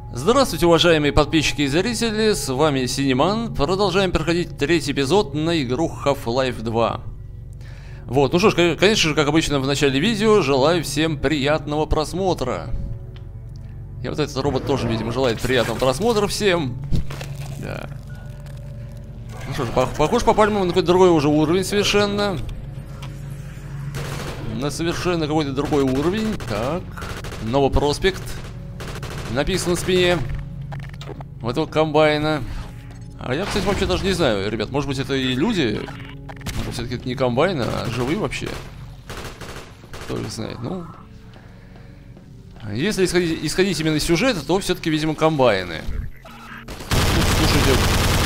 Здравствуйте, уважаемые подписчики и зрители, с вами Синеман. Продолжаем проходить третий эпизод на игру Half-Life 2. Вот, ну что ж, конечно же, как обычно в начале видео, желаю всем приятного просмотра. И вот этот робот тоже, видимо, желает приятного просмотра всем. Да. Ну что ж, похож попали мы на какой-то другой уже уровень совершенно. На совершенно какой-то другой уровень. Так, новый проспект. Написано на спине вот этого комбайна. А я, кстати, вообще даже не знаю, ребят, может быть это и люди? Может, все-таки это не комбайны, а живые вообще? Кто их знает, ну... Если исходить именно из сюжета, то все-таки, видимо, комбайны. Слушайте.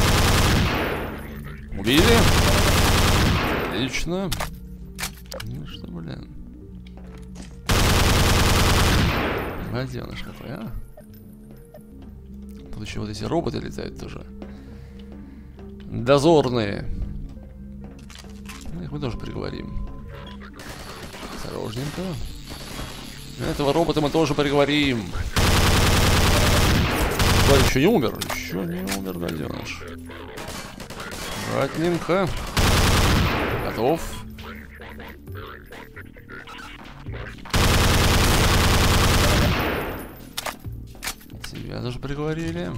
Убили. Отлично. Ну что, блин. Гаденыш какой, а? Тут еще вот эти роботы летают тоже. Дозорные. Их мы тоже приговорим. Осторожненько. Этого робота мы тоже приговорим. Парень еще не умер. Еще не умер, гаденыш. Аккуратненько. Готов. Тебя тоже приговорили.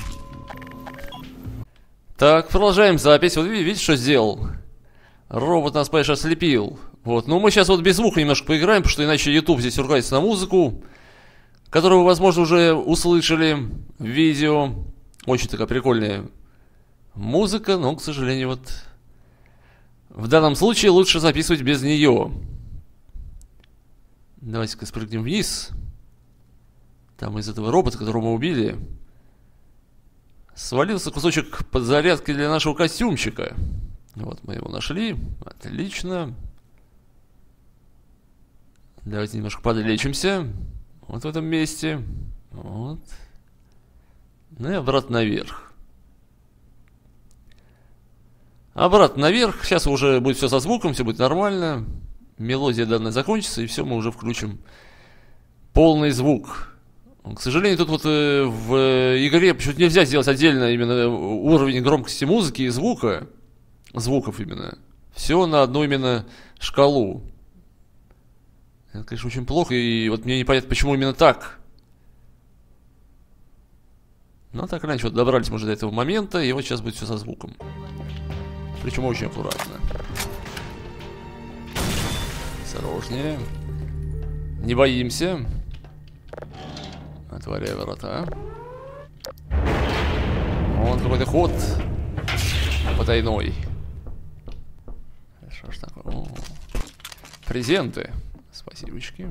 Так, продолжаем запись. Вот видите, что сделал? Робот нас, конечно, ослепил. Вот, ну мы сейчас вот без звука немножко поиграем, потому что иначе YouTube здесь ругается на музыку, которую вы, возможно, уже услышали в видео. Очень такая прикольная музыка, но, к сожалению, вот в данном случае лучше записывать без нее. Давайте-ка спрыгнем вниз. Там из этого робота, которого мы убили, свалился кусочек подзарядки для нашего костюмчика. Вот мы его нашли. Отлично. Давайте немножко подлечимся. Вот в этом месте. Вот. Ну и обратно наверх. Обратно наверх. Сейчас уже будет все со звуком, все будет нормально. Мелодия данная закончится, и все, мы уже включим полный звук. К сожалению, тут вот в игре почему-то нельзя сделать отдельно именно уровень громкости музыки и звука. Звуков именно. Все на одну именно шкалу. Это, конечно, очень плохо, и вот мне непонятно, почему именно так. Но так раньше вот добрались мы уже до этого момента, и вот сейчас будет все со звуком. Причем очень аккуратно. Осторожнее. Не боимся. Отворяю ворота. Вон какой-то ход потайной. Что ж такое? О, презенты. Спасибочки.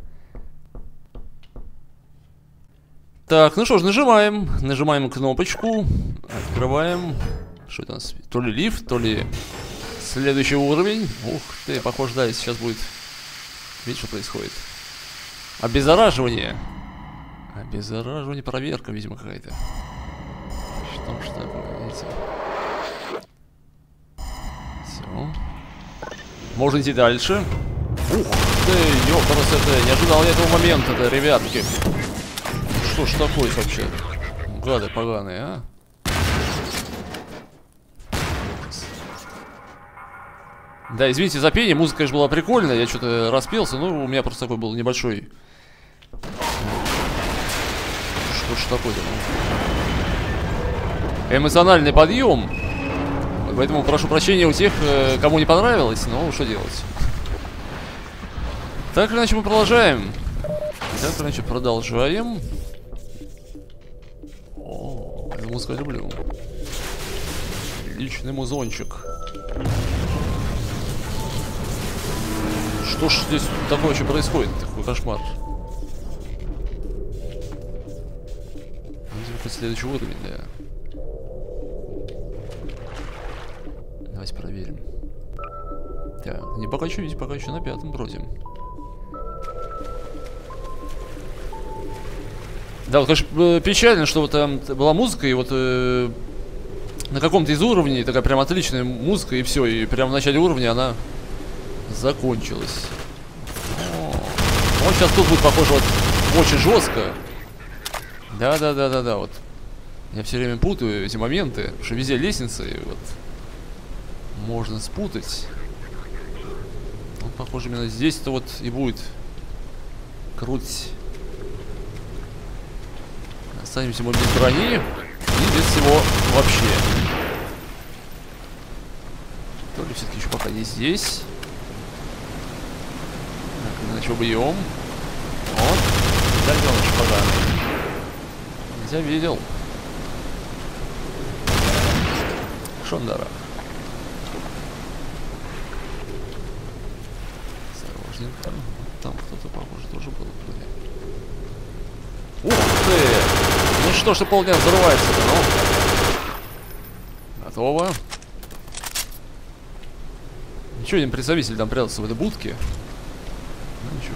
Так, ну что ж, нажимаем. Нажимаем кнопочку. Открываем. Что это у нас? То ли лифт, то ли следующий уровень. Ух ты, похоже, да, сейчас будет... Видишь, что происходит? Обеззараживание. Обеззараживание, проверка, видимо, какая-то. Что ж такое, видите? Все. Можно идти дальше. Ух ты, ёпарасоте, не ожидал я этого момента-то, ребятки. Что ж такое вообще? Гады поганые, а? Да, извините за пение, музыка, конечно, была прикольная, я что-то распелся, но у меня просто такой был небольшой... Что ж такое-то, ну? Эмоциональный подъем. Поэтому прошу прощения у тех, кому не понравилось, но что делать. Так или иначе мы продолжаем. Так или иначе продолжаем. О, эту музыку я люблю. Личный музончик. Что ж здесь такое вообще происходит? Такой кошмар. Следующий уровень, да. Давайте проверим. Так, не пока еще, видите, пока еще на пятом бродим. Да, вот, конечно, печально, что вот там была музыка, и вот на каком-то из уровней такая прям отличная музыка, и все, и прям в начале уровня она закончилась. Вот сейчас тут будет, похоже, вот очень жестко. Да, вот. Я все время путаю эти моменты, потому что везде лестницы, и вот можно спутать. Ну, похоже, именно здесь-то вот и будет крутить. Останемся мы без брони и без всего вообще. То ли все-таки еще пока не здесь. Так, иначе убьем. Вот. Дальнёныш поганый. Я видел. Шондара. Осторожненько. Там кто-то, похоже, тоже был. Ух ты! Ну что ж ты полдня взрывается-то, ну? Готово. Ничего, один представитель там прятался в этой будке. Ну ничего.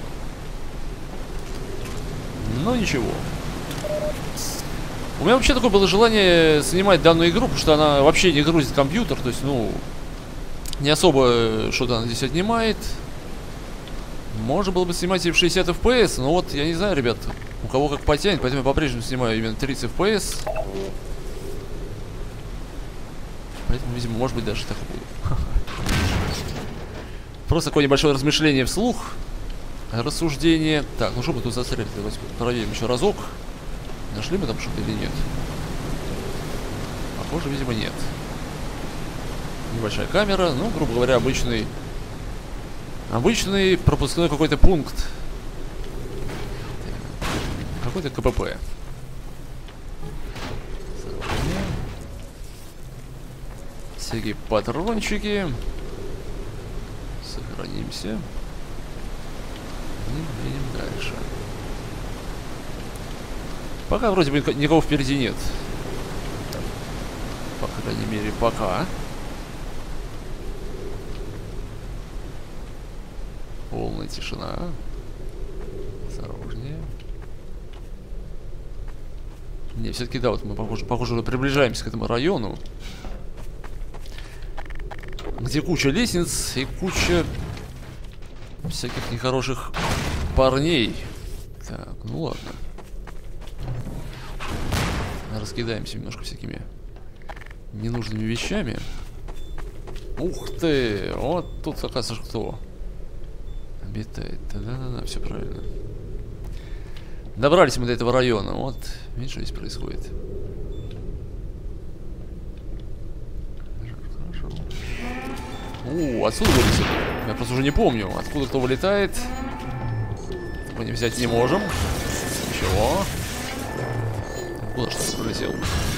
Ну ничего. У меня вообще такое было желание снимать данную игру, потому что она вообще не грузит компьютер. То есть, ну, не особо что-то она здесь отнимает. Можно было бы снимать и в 60 FPS, но вот, я не знаю, ребят, у кого как потянет, поэтому я по-прежнему снимаю именно 30 FPS. Поэтому, видимо, может быть, даже так и буду. Просто такое небольшое размышление вслух. Рассуждение. Так, ну что мы тут застряли? Давайте проверим еще разок. Нашли мы там что-то или нет? Похоже, видимо, нет. Небольшая камера, ну, грубо говоря, обычный пропускной какой-то пункт. Какой-то КПП. Всякие патрончики. Сохранимся. И едем дальше. Пока вроде бы никого впереди нет. По крайней мере, пока. Полная тишина. Осторожнее. Не, все-таки да, вот мы, похоже, уже приближаемся к этому району. Где куча лестниц и куча всяких нехороших парней. Так, ну ладно. Раскидаемся немножко всякими ненужными вещами. Ух ты! Вот тут, оказывается, кто обитает. Да-да-да, все правильно. Добрались мы до этого района. Вот, видишь, что здесь происходит. Хорошо. Отсюда вылетели. Я просто уже не помню, откуда кто вылетает. Мы не взять не можем. Ничего. Куда что-то пролетел?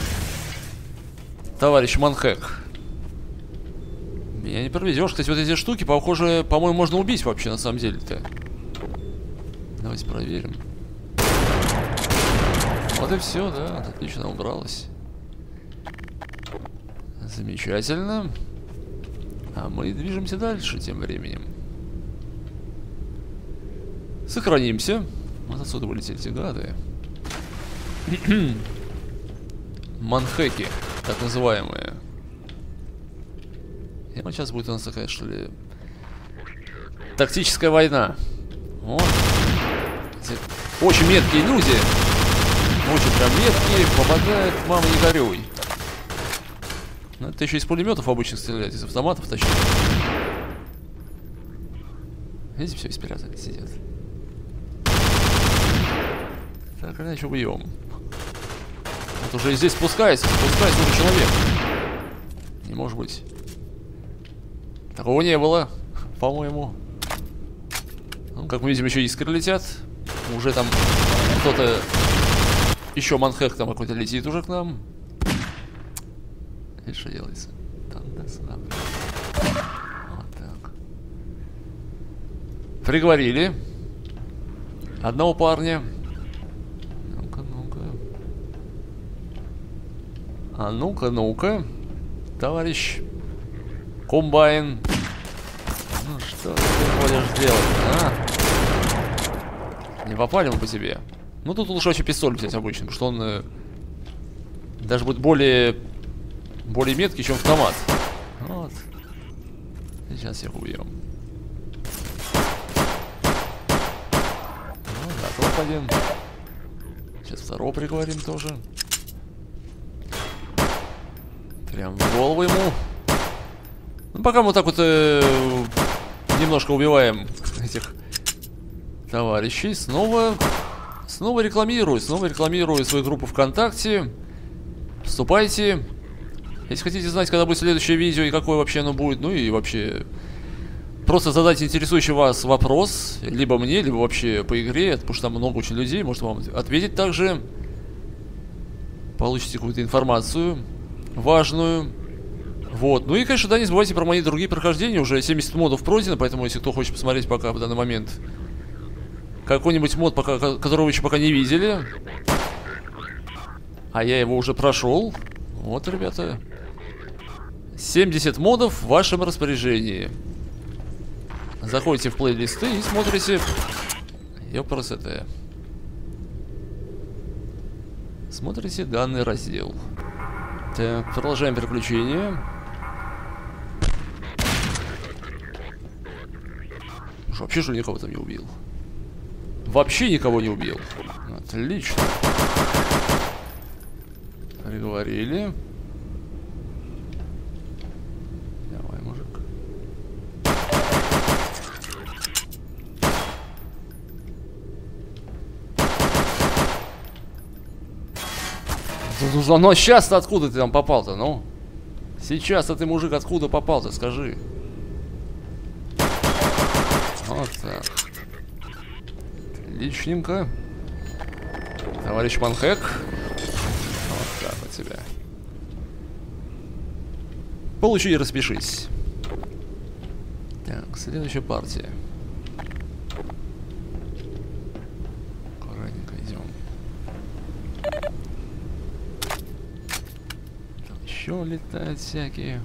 Товарищ Манхэк. Меня не провезешь. Кстати, вот эти штуки, похоже, по-моему, можно убить вообще, на самом деле-то. Давайте проверим. Вот и все, да. Отлично убралась. Замечательно. А мы движемся дальше тем временем. Сохранимся. Вот отсюда вылетели эти гады. Манхэки, так называемые. И вот сейчас будет у нас такая, что ли, тактическая война. Вот. Очень меткие люди. Очень прям меткие. Попадают, мама, не горюй. Ну, это еще из пулеметов обычных стрелять, из автоматов тащить. Видите, все, спрятали, сидят. Так, иначе убьем. Вот уже здесь спускается уже человек. Не может быть. Такого не было, по-моему. Ну, как мы видим, еще искры летят. Уже там кто-то... Еще Манхэк там какой-то летит уже к нам. И что делается? Вот так. Приговорили одного парня. А ну-ка, ну-ка, товарищ комбайн. Ну что ты будешь делать, а? Не попали мы по тебе. Ну тут лучше вообще пистолет взять обычно, потому что он даже будет более меткий, чем автомат. Вот. Сейчас всех убьем. Ну, готов один. Сейчас второго приговорим тоже. Прям в голову ему. Ну, пока мы вот так вот немножко убиваем этих товарищей. Снова рекламирую свою группу ВКонтакте. Вступайте. Если хотите знать, когда будет следующее видео и какое вообще оно будет, ну и вообще просто задайте интересующий вас вопрос, либо мне, либо вообще по игре, потому что там много очень людей, может вам ответить также. Получите какую-то информацию важную. Вот. Ну и, конечно, да, не забывайте про мои другие прохождения. Уже 70 модов пройдено, поэтому, если кто хочет посмотреть пока в данный момент какой-нибудь мод, которого вы еще пока не видели, а я его уже прошел. Вот, ребята. 70 модов в вашем распоряжении. Заходите в плейлисты и смотрите. Ёпрст. Смотрите данный раздел. Так, продолжаем переключение. Вообще, что ли, никого там не убил? Вообще никого не убил. Отлично. Приговорили. Давай, мужик. Ну сейчас-то откуда ты там попал-то, ну? Сейчас-то ты, мужик, откуда попал-то, скажи. Вот так. Отличненько. Товарищ Манхэк. Вот так вот тебя. Получи и распишись. Так, следующая партия. Аккуратненько идем. Там еще летают всякие.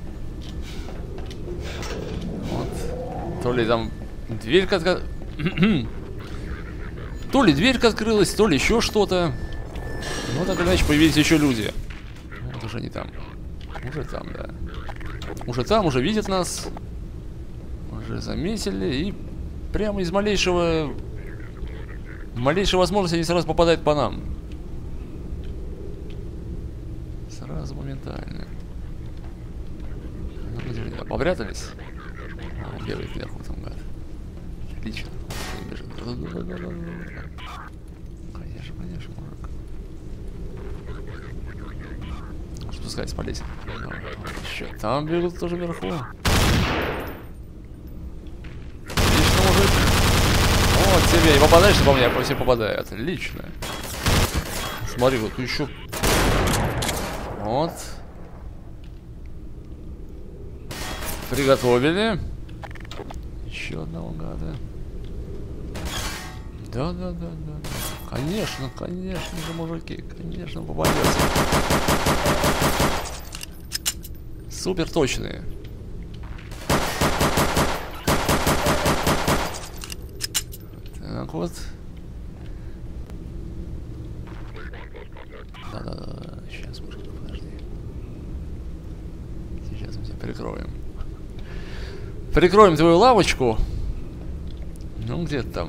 Вот. То ли там дверька открылась. То ли дверька открылась, то ли еще что-то. Ну, так или иначе, появились еще люди. Вот уже не там. Уже там, да. Уже там, уже видят нас. Уже заметили. И прямо из малейшей возможности они сразу попадают по нам. Сразу моментально. Ну, где они? Попрятались? А, он бегает вверху там, гад. Отлично. Бежит. Конечно, конечно, мужик. Спускайся по лестнице. Еще там бегут тоже вверху. Отлично, мужик. Вот тебе. Не попадаешь по мне, а по всем попадает. Отлично. Смотри, вот еще. Вот. Приготовили. Еще одного гада. Да. Конечно же, мужики. Конечно, попадете. Супер точные. Так вот. Да. Сейчас, мужик, подожди. Сейчас мы тебя прикроем. Прикроем твою лавочку. Ну, где ты там?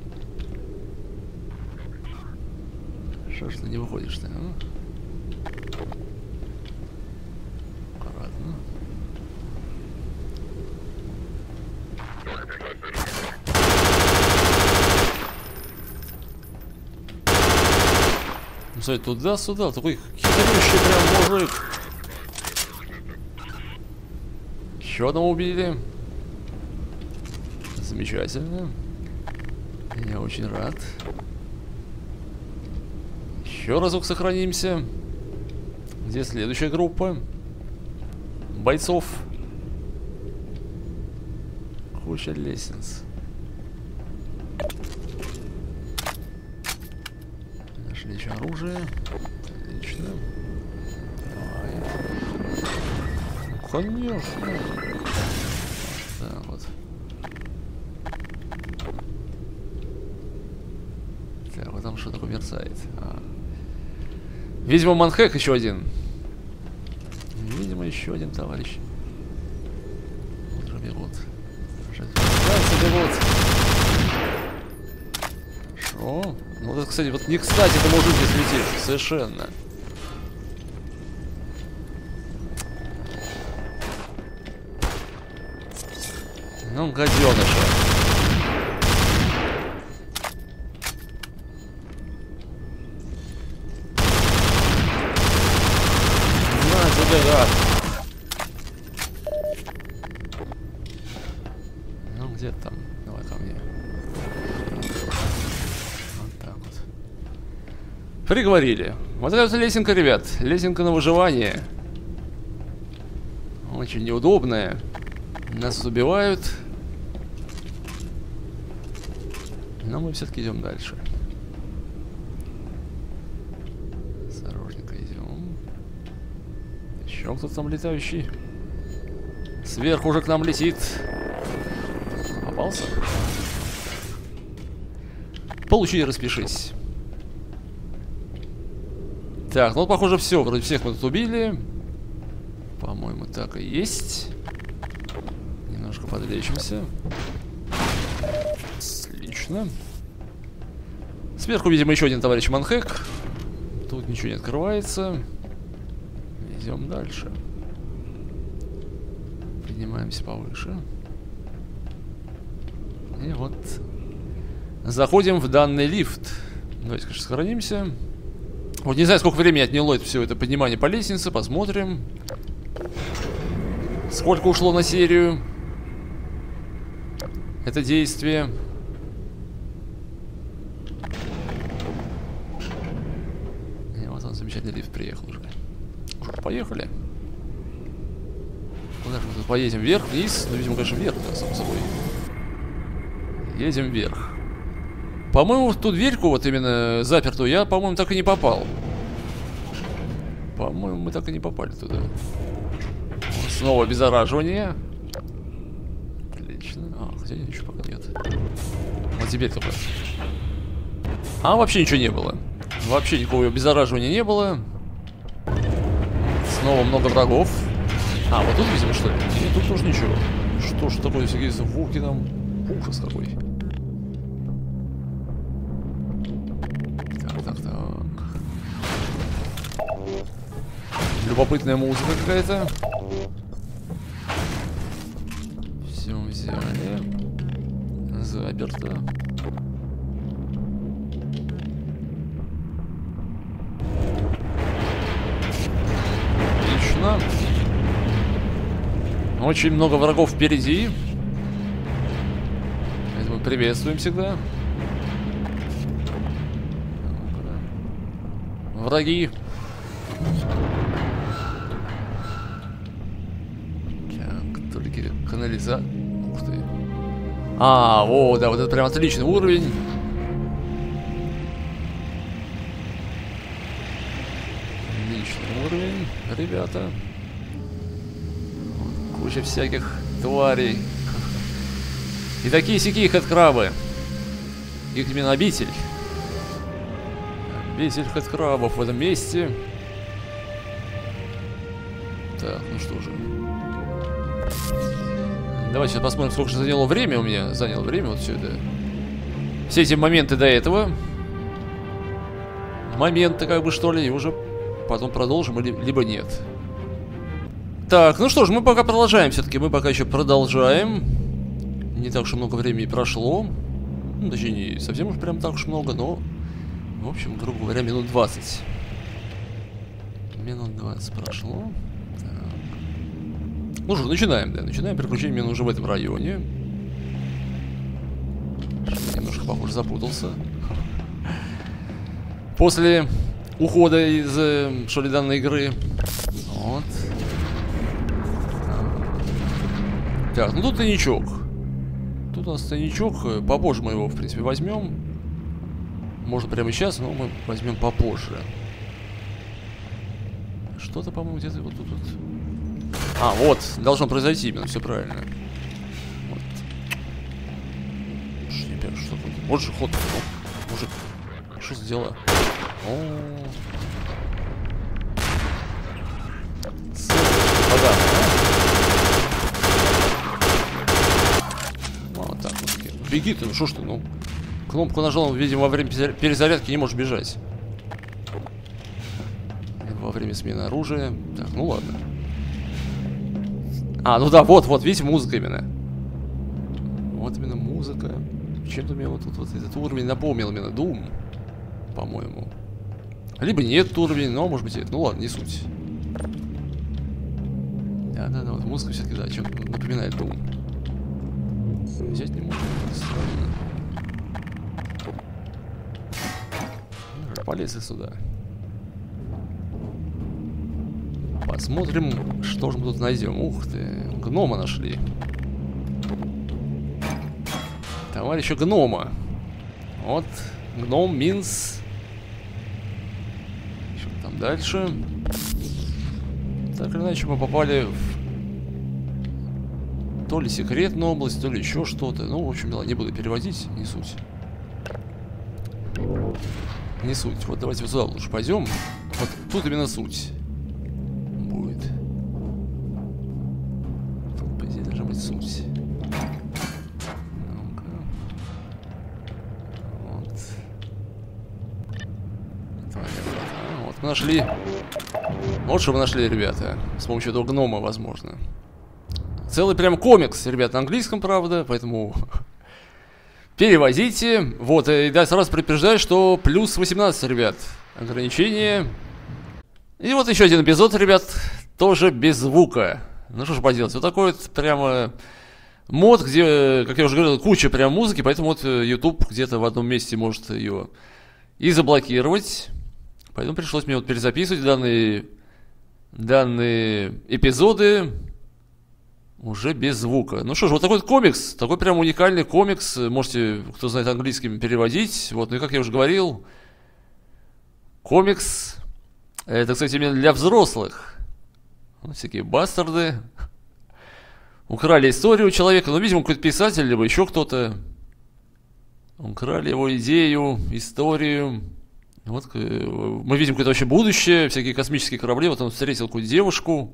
Что ж ты не выходишь-то, а? Аккуратно. Ну, смотри, туда-сюда. Такой хитрющий прям мужик. Еще одного убили. Замечательно. Я очень рад. Еще разок сохранимся. Где следующая группа бойцов? Куча лестниц. Нашли еще оружие. Отлично. Давай. Конечно. Так вот. Так, вот там что такое мерцает. Видимо, Манхэк еще один. Видимо, еще один товарищ. Уже бегут. Уже бегут. Хорошо. Хорошо. Ну, вот, кстати, вот не кстати ты можешь здесь лететь. Совершенно. Ну, гаденыша. На тебе, гад. Ну, где там? Давай ко мне. Вот так вот. Приговорили. Вот это лесенка, ребят. Лесенка на выживание. Очень неудобная. Нас убивают. Но мы все-таки идем дальше. Осторожненько идем. Еще кто-то там летающий. Сверху уже к нам летит. Попался? Получи и распишись. Так, ну похоже все. Вроде всех мы тут убили. По-моему, так и есть. Немножко подлечимся. Отлично. Сверху, видимо, еще один товарищ Манхэк. Тут ничего не открывается. Идем дальше. Поднимаемся повыше. И вот заходим в данный лифт. Давайте, конечно, сохранимся. Вот не знаю, сколько времени отняло это все это поднимание по лестнице. Посмотрим. Сколько ушло на серию это действие. И вот он, замечательный лифт приехал уже. Поехали. Куда же мы тут поедем? Вверх, вниз? Ну, видимо, конечно, вверх, да, само собой. Едем вверх. По-моему, в ту дверьку, вот именно запертую, я, по-моему, так и не попал. По-моему, мы так и не попали туда. Вот снова обеззараживание. Отлично. А, хотя ничего пока нет. Вот теперь только. А, вообще ничего не было. Вообще никакого обеззараживания не было. Снова много врагов. А, вот тут, видимо, что ли? Нет, тут тоже ничего. Что ж такое, всякие звуки там. Ужас какой. Так. Любопытная музыка какая-то. Все взяли. Заперто. Отлично. Очень много врагов впереди. Это мы приветствуем всегда. Враги. Так, только канализация. Ух ты. А, о, да, вот это прям отличный уровень. Отличный уровень, ребята. Куча всяких тварей. И такие-сякие хэдкрабы. Их именно обитель. Обитель хэдкрабов в этом месте. Так, ну что же. Давайте сейчас посмотрим, сколько же заняло время у меня. Заняло время вот все это. Все эти моменты до этого. Моменты как бы что ли. И уже потом продолжим, либо нет. Так, ну что ж, мы пока продолжаем все-таки. Мы пока еще продолжаем. Не так уж много времени прошло. Ну, точнее, не совсем уж прям так уж много, но... В общем, грубо говоря, минут 20. Минут 20 прошло. Так. Ну что, начинаем, да. Начинаем приключение уже в этом районе. Немножко, похоже, запутался. После ухода из, что ли, данной игры. Вот. Так, ну тут тайничок. Тут у нас тайничок. Попозже мы его, в принципе, возьмем. Можно прямо сейчас, но мы возьмем попозже. Что-то, по-моему, где-то вот тут вот. А, вот, должно произойти именно, все правильно. Вот. Что тут? Вот же ход. О, мужик, что за дела? О. Вода. Вот так вот. Беги ты, ну что ж ты, ну. Кнопку нажал, видимо, во время перезарядки не может бежать. Во время смены оружия. Так, ну ладно. А, ну да, вот, видите, музыка именно. Вот именно музыка. Чем-то мне вот тут вот этот уровень напомнил именно Doom, по-моему. Либо не этот уровень, но может быть это. Ну ладно, не суть. Да, вот музыка все-таки, да, чем-то напоминает Doom. Взять не можно, странно. Полезли сюда. Посмотрим, что же мы тут найдем. Ух ты, гнома нашли. Товарища гнома. Вот, гном Минс. Что там дальше? Так или иначе мы попали в то ли секретную область, то ли еще что-то. Ну, в общем, не буду переводить, не суть. Не суть. Вот давайте вот сюда лучше пойдем. Вот тут именно суть будет. Тут, по идее, должна быть суть. Ну-ка. Вот. Вот мы нашли. Вот что мы нашли, ребята. С помощью этого гнома, возможно. Целый прям комикс, ребят, на английском, правда, поэтому перевозите. Вот, и да, сразу предупреждаю, что плюс 18, ребят, ограничение. И вот еще один эпизод, ребят, тоже без звука. Ну что ж поделать, вот такой вот прямо мод, где, как я уже говорил, куча прям музыки, поэтому вот YouTube где-то в одном месте может ее и заблокировать. Поэтому пришлось мне вот перезаписывать данные эпизоды уже без звука. Ну что ж, вот такой вот комикс, такой прям уникальный комикс. Можете, кто знает английский, переводить. Вот, ну и как я уже говорил, комикс, это, кстати, именно для взрослых. Вот всякие бастарды украли историю у человека. Ну, видимо, какой-то писатель, либо еще кто-то. Украли его идею, историю. Вот мы видим какое-то вообще будущее, всякие космические корабли. Вот он встретил какую-то девушку.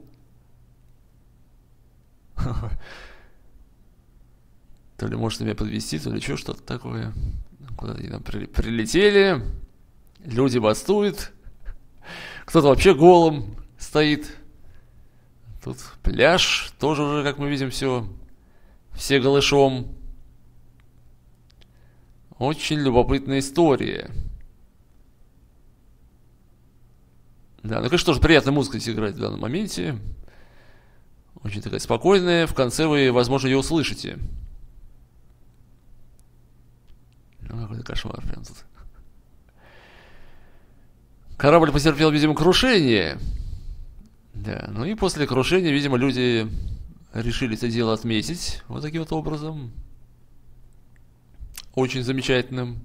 То ли может меня подвести, то ли еще что-то такое. Куда-то они там прилетели. Люди бастуют. Кто-то вообще голым стоит. Тут пляж. Тоже уже, как мы видим, все голышом. Очень любопытная история. Да, ну конечно, тоже приятная музыка здесь играть в данном моменте. Очень такая спокойная. В конце вы, возможно, ее услышите. Ну, какой-то кошмар прям тут. Корабль потерпел, видимо, крушение. Да, ну и после крушения, видимо, люди решили это дело отметить. Вот таким вот образом. Очень замечательным.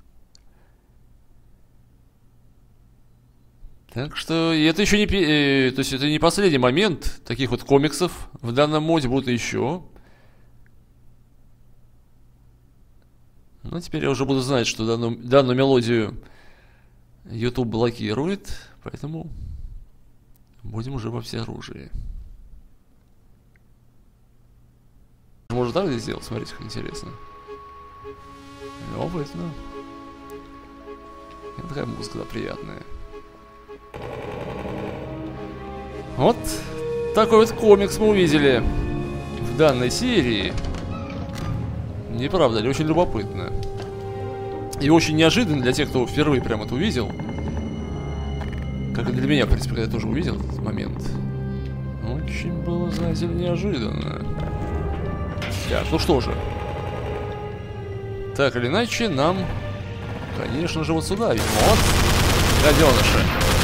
Так что, и это еще не, то есть это не последний момент таких вот комиксов. В данном моде будут еще. Но теперь я уже буду знать, что данную мелодию YouTube блокирует. Поэтому будем уже во всеоружии. Можно так здесь сделать? Смотрите, как интересно. Любопытно. И такая музыка, да, приятная. Вот такой вот комикс мы увидели в данной серии. Не правда ли? Очень любопытно. И очень неожиданно для тех, кто впервые прям это увидел. Как и для меня, в принципе, когда я тоже увидел этот момент. Очень было, знаете ли, неожиданно. Так, ну что же. Так или иначе, нам, конечно же, вот сюда, видимо. Вот, гаденыши.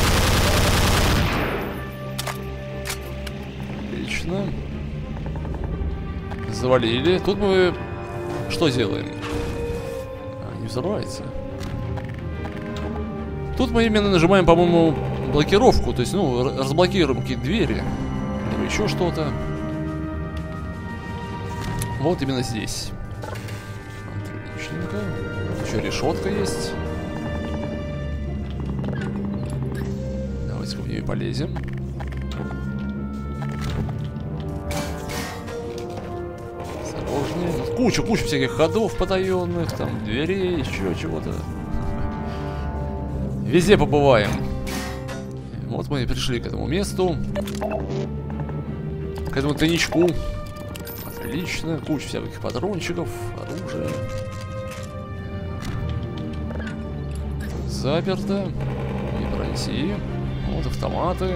Отлично. Завалили. Тут мы что делаем? А, не взрывается. Тут мы именно нажимаем, по-моему, блокировку. То есть, ну, разблокируем какие-то двери. Или еще что-то. Вот именно здесь. Отличненько. Еще решетка есть. Давайте в нее полезем. кучу всяких ходов потаенных, там, дверей, еще чего-то. Везде побываем. Вот мы и пришли к этому месту. К этому тайничку. Отлично. Куча всяких патрончиков, оружия. Заперто. Не пройти. Вот автоматы.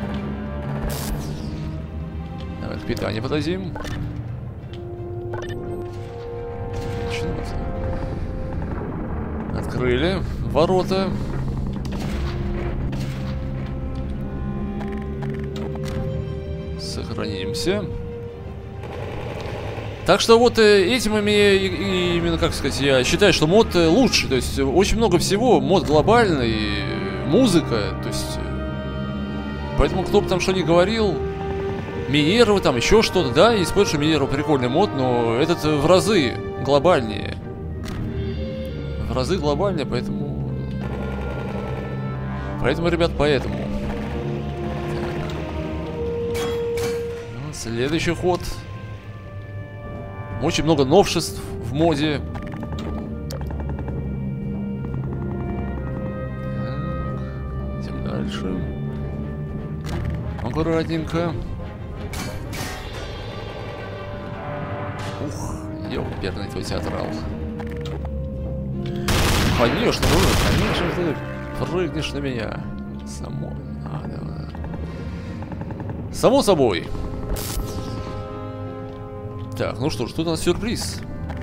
Давай к питанию подадим. Отлично. Вот. Открыли ворота. Сохранимся. Так что вот этим именно, как сказать, я считаю, что мод лучше. То есть очень много всего. Мод глобальный, музыка. То есть поэтому кто бы там что ни говорил, Минерва, там еще что-то, да, используешь, что Минерва прикольный мод, но этот в разы глобальнее. В разы глобальнее, поэтому... Поэтому, ребят, поэтому. Следующий ход. Очень много новшеств в моде. Так, идем дальше. Аккуратненько. Ух, ёперный твой театрал. Конечно, ты прыгнешь на меня. Само собой. Так, ну что ж, тут у нас сюрприз.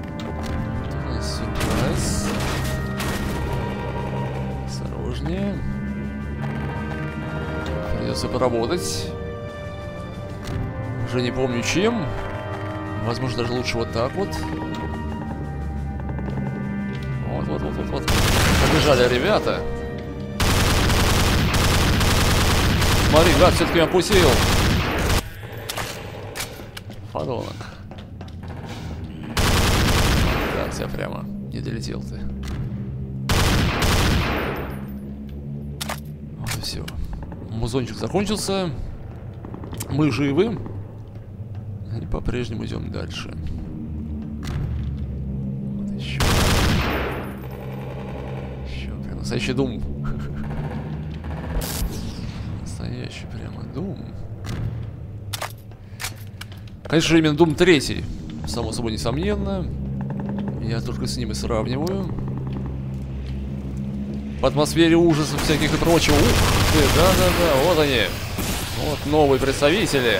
Осторожнее. Придется поработать. Уже не помню чем. Возможно, даже лучше вот так вот. Вот. Побежали ребята. Смотри, гад все-таки меня пустил. Подонок. Так, тебя прямо не долетел ты. Вот и все. Музончик закончился. Мы живы. И по-прежнему идем дальше. Вот еще. Еще прям настоящий дум. Настоящий прямо дум. Конечно, именно Doom 3, само собой, несомненно. Я только с ним и сравниваю. В атмосфере ужасов всяких и прочего. Ух ты, да-да-да, вот они. Вот новые представители.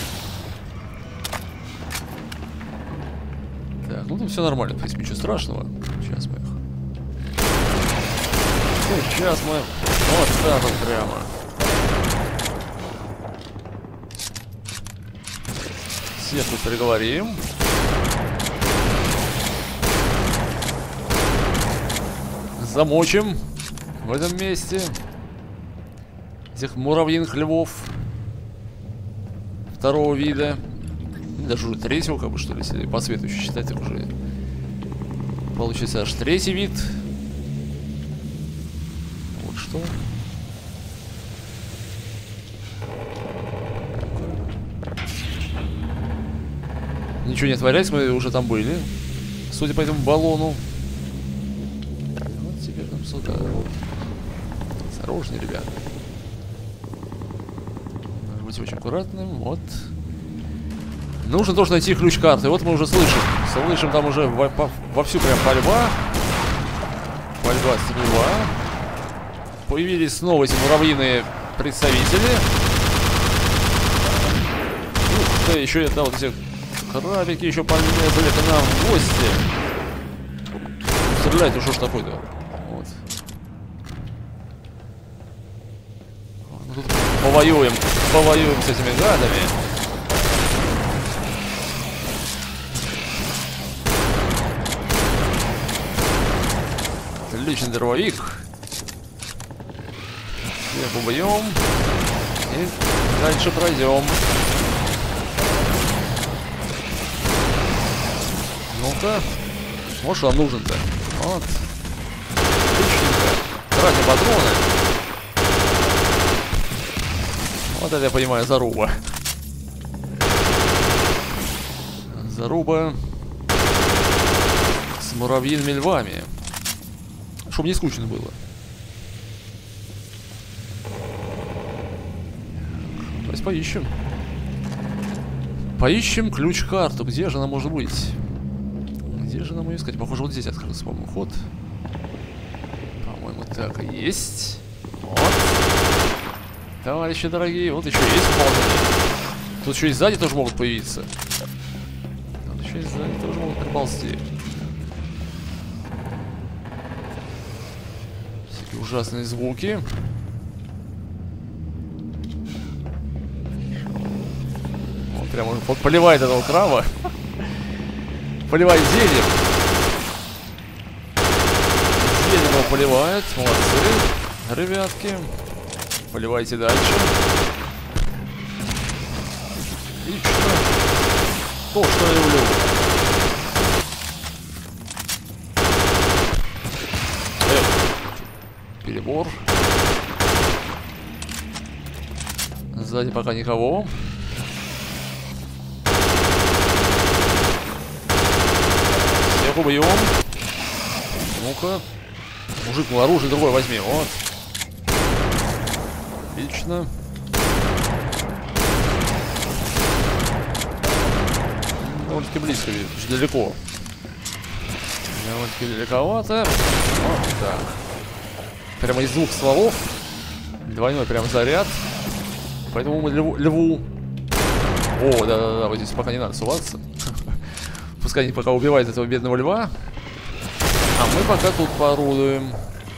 Так, ну там все нормально, в принципе, ничего страшного. Сейчас мы их... Сейчас мы... Вот так вот прямо. Всех тут приговорим. Замочим в этом месте этих муравьиных львов второго вида. Даже уже третьего, как бы, что ли, если по цвету еще считать, так уже получится аж третий вид. Вот что. Ничего не отворять, мы уже там были. Судя по этому баллону. Вот теперь нам сюда. Осторожнее, ребята. Надо быть очень аккуратным. Вот. Нужно тоже найти ключ карты. Вот мы уже слышим. Слышим там уже вовсю прям пальба. Пальба стрельба. Появились снова эти муравьиные представители. Ух ты, еще это вот эти... Крабики еще полезли к нам в гости. Стрелять, ну что ж такое-то? Вот. Ну, тут повоюем с этими гадами. Отличный дробовик. Всех убьем. И дальше пройдем. Ну-ка. Может, нам нужен-то? Вот. Отличненько. Тратим патроны. Вот это я понимаю, заруба. Заруба. С муравьиными львами. Чтобы не скучно было. Давайте поищем. Поищем ключ-карту. Где же она может быть? Где же нам ее искать? Похоже, вот здесь открылся, по-моему, ход. По-моему, так и есть. Вот. Товарищи дорогие, вот еще есть пополнение. Тут еще и сзади тоже могут появиться. Тут еще и сзади тоже могут приползти. Всякие ужасные звуки. Он прямо поливает этого краба. Поливает зельем. Зельем его поливает. Молодцы, ребятки. Поливайте дальше. Отлично. То, что я люблю. Перебор. Сзади пока никого. Всех убьем. Ну-ка. Мужик, ну оружие другое возьми. Вот. Отлично. Довольно-таки близко, видишь, далеко. Довольно-таки далековато. Вот так. Прямо из двух стволов. Двойной прям заряд. Поэтому мы льву... О, да-да-да, вот здесь пока не надо суваться. Пускай они пока убивают этого бедного льва. А мы пока тут поорудуем.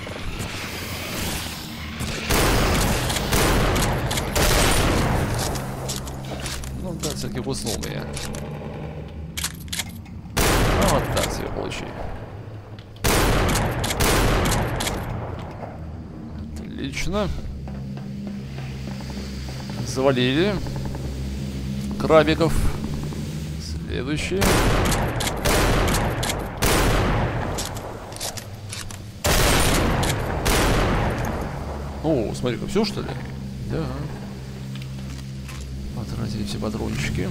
Ну да, все-таки уснул я. Ну вот так себе получи. Отлично. Завалили. Крабиков. Следующий. О, смотри-ка, все что ли? Да. Потратили все патрончики.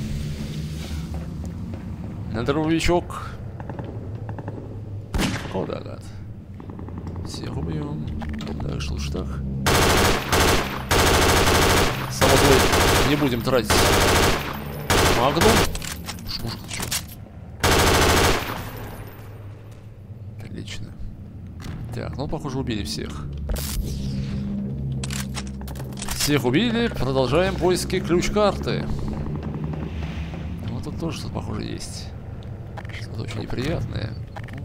На дробовичок. О, да, гад. Всех убьем. Так, что ж так. Само собой, не будем тратить магнум. Мужик, ты чё? Отлично. Так, ну, похоже, убили всех. Всех убили. Продолжаем поиски ключ-карты. Вот тут тоже что-то, похоже, есть. Что-то очень неприятное.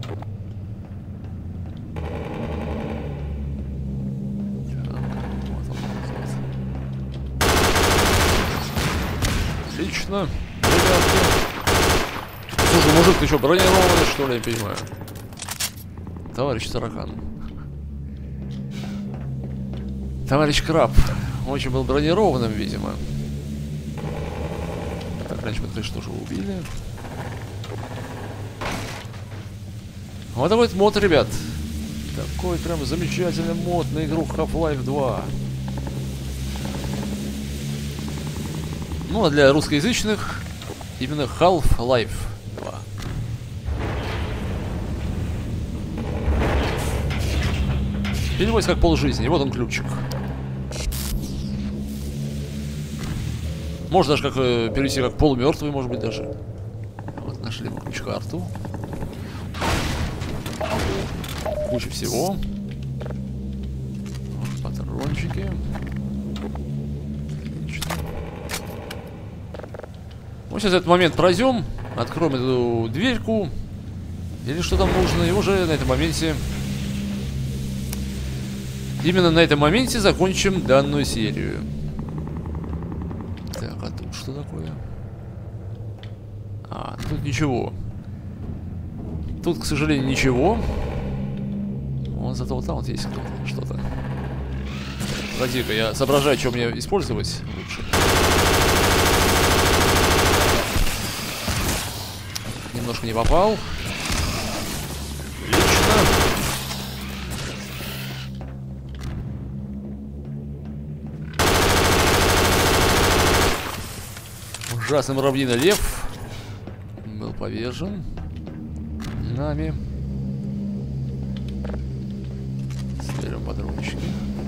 Отлично, ребятки. Слушай, мужик, ты что, бронированный, что ли, я понимаю? Товарищ таракан. Товарищ краб. Очень был бронированным, видимо. Так, раньше мы, конечно, тоже убили. Вот такой вот мод, ребят. Такой прям замечательный мод на игру Half-Life 2. Ну, а для русскоязычных именно Half-Life 2. Переводится как полжизни. Вот он ключик. Можно даже как перевести как полумертвый, может быть, даже. Вот нашли мы ключ-карту. Куча всего. Вот патрончики. Отлично. Мы сейчас этот момент пройдем, откроем эту дверьку, или что там нужно, и уже на этом моменте, именно на этом моменте закончим данную серию. Так, а тут что такое? А, тут ничего. Тут, к сожалению, ничего. Вон зато вот там вот есть что-то. Подожди-ка, я соображаю, что мне использовать лучше. Немножко не попал. Отлично. Ужасный муравьиный лев был повержен нами. патрончики.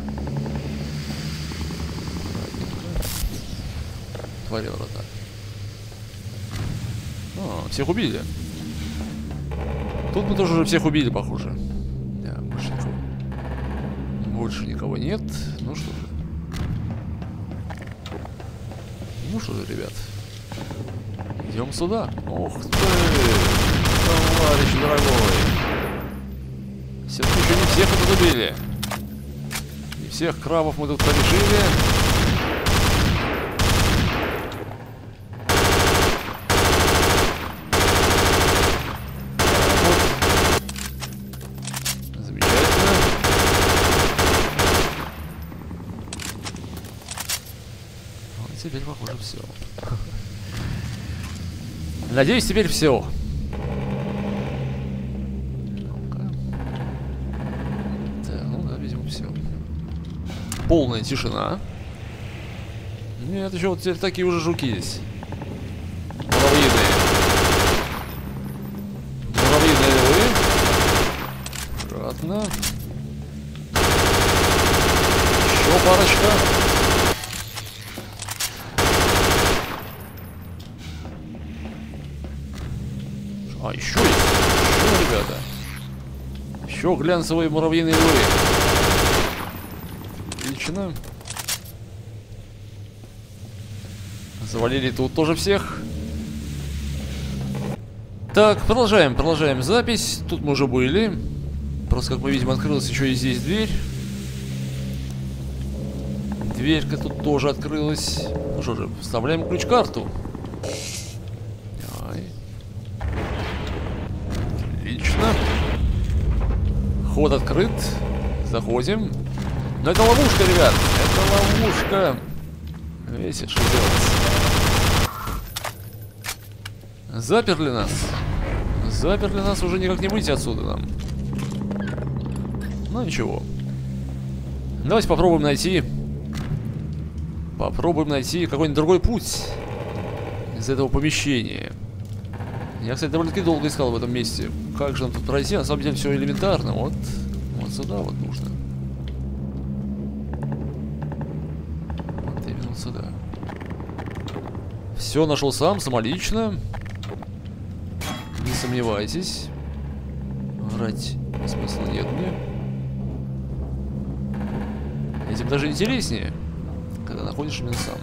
Твори врата. А, всех убили. Тут мы тоже уже всех убили, похоже. Да, больше никого нет. Ну что же. Ну что же, ребят. Идем сюда. Ох ты, товарищ дорогой. Все-таки еще не всех мы тут убили. Не всех крабов мы тут порешили. Теперь, похоже, все. Надеюсь, теперь все. Так, ну да, видимо, все. Полная тишина. Нет, еще вот теперь такие уже жуки есть. Муравьиные. Муравьиные львы. Аккуратно. Еще парочка. А, еще есть. Еще, ребята. Еще глянцевые муравьиные львы. Отлично. Завалили тут тоже всех. Так, продолжаем запись. Тут мы уже были. Просто, как мы видим, открылась еще и здесь дверь. Дверька тут тоже открылась. Ну что же, вставляем ключ-карту. Ход открыт. Заходим. Но это ловушка, ребят. Это ловушка. Видите, что делать? Заперли нас. Заперли нас, уже никак не выйти отсюда нам. Ну ничего. Давайте попробуем найти. Какой-нибудь другой путь из этого помещения. Я, кстати, довольно-таки долго искал в этом месте. Как же нам тут пройти? На самом деле все элементарно. Вот сюда вот нужно. Вот именно вот сюда. Все нашел сам, самолично. Не сомневайтесь. Врать смысла нет мне. Этим даже интереснее, когда находишь именно сам.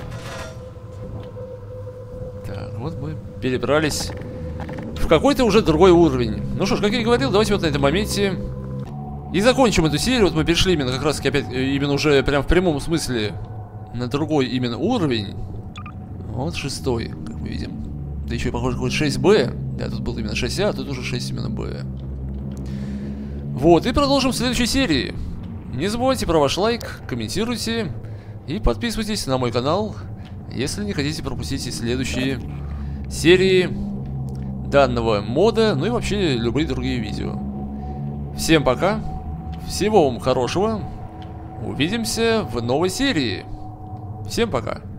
Так, вот мы перебрались в какой-то уже другой уровень. Ну что ж, как я и говорил, давайте вот на этом моменте и закончим эту серию. Вот мы перешли именно как раз таки опять, именно уже прям в прямом смысле на другой именно уровень. Вот 6-й, как мы видим. Да еще и похоже какой-то 6Б. Да, тут был именно 6А, а тут уже 6 именно Б. Вот, и продолжим в следующей серии. Не забывайте про ваш лайк, комментируйте и подписывайтесь на мой канал, если не хотите пропустить следующие серии данного мода, ну и вообще любые другие видео. Всем пока, всего вам хорошего, увидимся в новой серии. Всем пока.